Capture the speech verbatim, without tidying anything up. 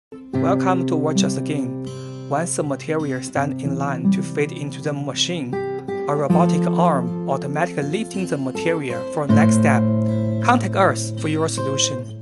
Welcome to watch us again. Once the material stands in line to fit into the machine, a robotic arm automatically lifting the material for the next step. Contact us for your solution.